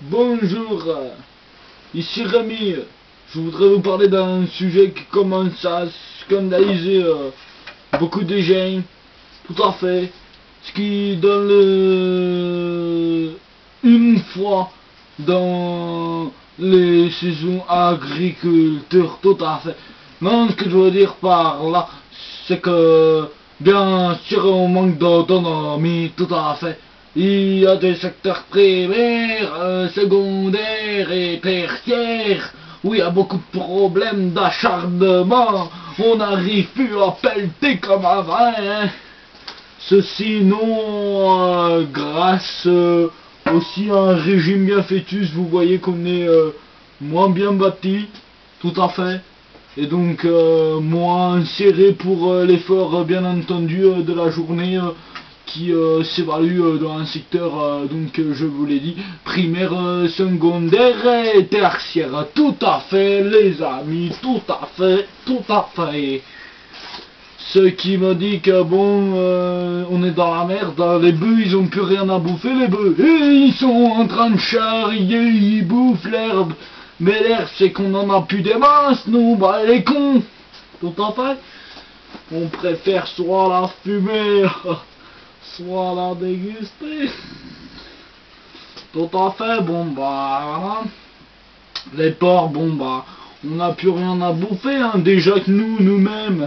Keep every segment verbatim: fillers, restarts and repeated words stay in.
Bonjour, ici Rémi. Je voudrais vous parler d'un sujet qui commence à scandaliser euh, beaucoup de gens. Tout à fait. Ce qui donne le... une fois dans les saisons agriculture. Tout à fait. Non, ce que je veux dire par là, c'est que bien sûr on manque d'autonomie. Tout à fait. Il y a des secteurs primaires, euh, secondaires et tertiaires où il y a beaucoup de problèmes d'acharnement. On n'arrive plus à pelleter comme avant. Hein. Ceci non euh, grâce euh, aussi à un régime bien fœtus. Vous voyez qu'on est euh, moins bien bâti, tout à fait. Et donc euh, moins serré pour euh, l'effort euh, bien entendu euh, de la journée. Euh, qui euh, s'évalue euh, dans un secteur, euh, donc euh, je vous l'ai dit, primaire, euh, secondaire et tertiaire. Tout à fait, les amis, tout à fait, tout à fait. Ce qui me dit que bon, euh, on est dans la merde, hein. Les bœufs ils ont plus rien à bouffer, les bœufs, et ils sont en train de charrier, ils bouffent l'herbe. Mais l'herbe c'est qu'on en a plus des masses, nous, bah les cons. Tout à fait. On préfère soit la fumer, soit la déguster. Tout à fait, bon bah voilà. Les porcs, bon bah on n'a plus rien à bouffer, hein. Déjà que nous, nous-mêmes,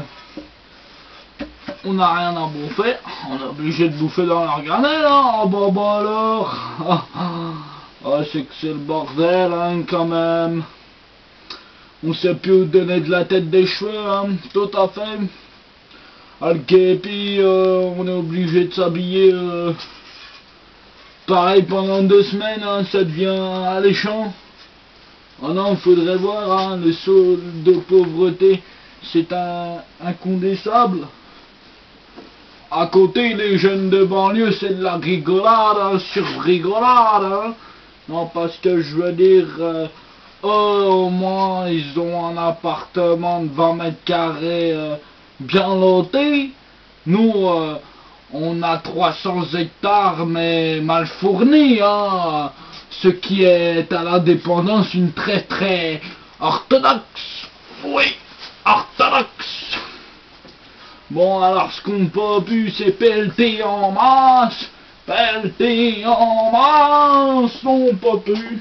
on n'a rien à bouffer, on est obligé de bouffer dans leur granelle, hein. Ah bah bah alors. Ah, c'est que c'est le bordel, hein, quand même. On sait plus où donner de la tête des cheveux, hein. Tout à fait. Ah, le képi, euh, on est obligé de s'habiller euh, pareil pendant deux semaines, hein, ça devient alléchant. Oh non, faudrait voir, hein, le saut de pauvreté, c'est un incondensable. À côté, les jeunes de banlieue, c'est de la rigolade, hein, sur rigolade. Hein. Non, parce que je veux dire, euh, eux, au moins, ils ont un appartement de vingt mètres carrés. Euh, bien loté. Nous, euh, on a trois cents hectares, mais mal fournis, hein. Ce qui est à la dépendance une très très orthodoxe. Oui, orthodoxe. Bon, alors ce qu'on peut plus, c'est pelleter en masse. Pelleter en masse, on peut plus.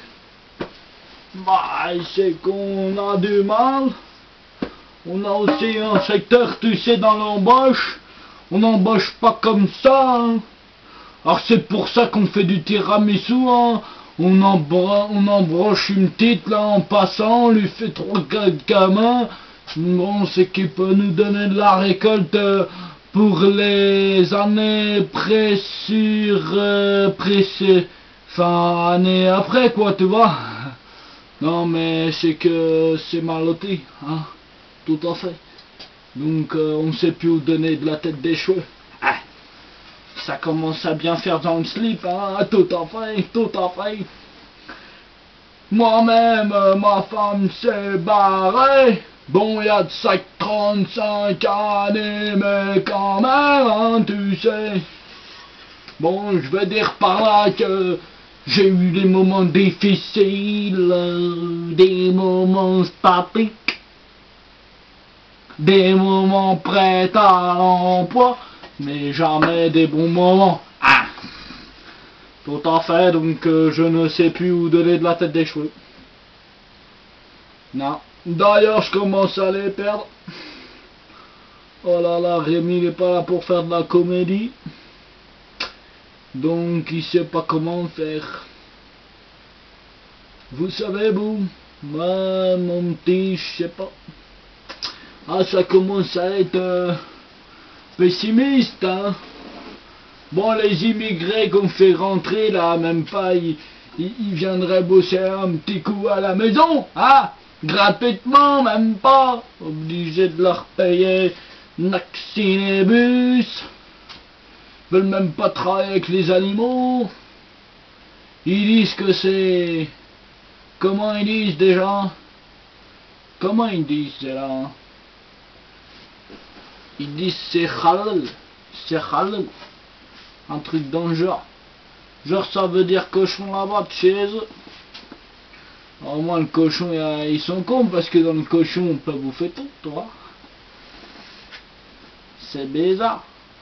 Bah, c'est qu'on a du mal. On a aussi un secteur, tu sais, dans l'embauche. On n'embauche pas comme ça. Hein. Alors c'est pour ça qu'on fait du tiramisu. Hein. On, embra on embroche une petite là en passant, on lui fait trois quatre gamins. Bon, c'est qu'il peut nous donner de la récolte pour les années pré-sur... Euh, pré enfin, années après quoi, tu vois. Non mais c'est que c'est mal loté, hein. Tout à fait. Donc euh, on ne sait plus où donner de la tête des cheveux. Ah, ça commence à bien faire dans le slip, hein. Tout à fait, tout à fait. Moi-même, euh, ma femme s'est barrée. Bon, il y a de ça trente-cinq années, mais quand même, hein, tu sais. Bon, je veux dire par là que j'ai eu des moments difficiles, euh, des moments statiques. Des moments prêts à l'emploi, mais jamais des bons moments. Ah. Tout à fait, donc euh, je ne sais plus où donner de la tête des cheveux. Non. D'ailleurs, je commence à les perdre. Oh là là, Rémi n'est pas là pour faire de la comédie. Donc, il sait pas comment faire. Vous savez, vous, moi, mon petit, je sais pas. Ah, ça commence à être euh, pessimiste, hein. Bon, les immigrés qu'on fait rentrer, là, même pas, ils, ils, ils viendraient bosser un petit coup à la maison, hein, gratuitement, même pas, obligé de leur payer Naxinébus, veulent même pas travailler avec les animaux, ils disent que c'est... Comment ils disent déjà? Comment ils disent déjà? Ils disent c'est halal, c'est halal, un truc dans le genre. Genre ça veut dire cochon là-bas de chez eux. Alors moi, le cochon, y a- ils sont cons parce que dans le cochon, on peut bouffer tout, tu vois. C'est bizarre.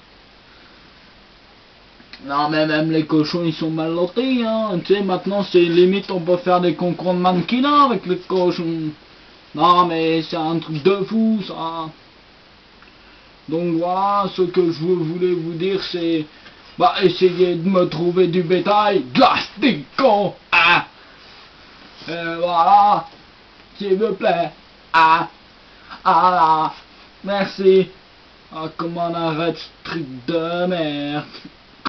Non, mais même les cochons, ils sont mal lotis, hein. Tu sais, maintenant, c'est limite, on peut faire des concours de mannequinat avec les cochons. Non, mais c'est un truc de fou, ça. Donc voilà, ce que je voulais vous dire, c'est... Bah, essayez de me trouver du bétail glastico, hein. Et voilà, s'il vous plaît. Ah, ah là, merci. Ah, comment on arrête ce truc de merde.